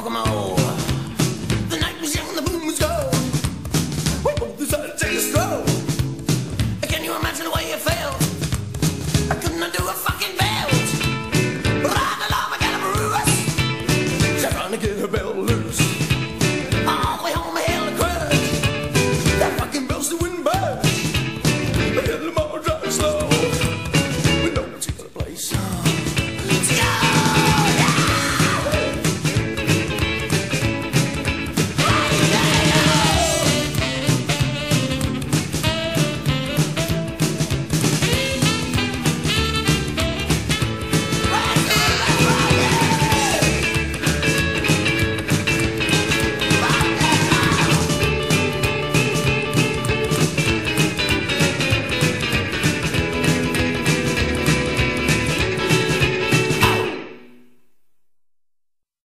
more. The night was young, the moon was gold. We both decided to take a stroll. Can you imagine the way you felt? I couldn't undo a fucking belt. Ride along, I got a bruise. Just trying to get a belt.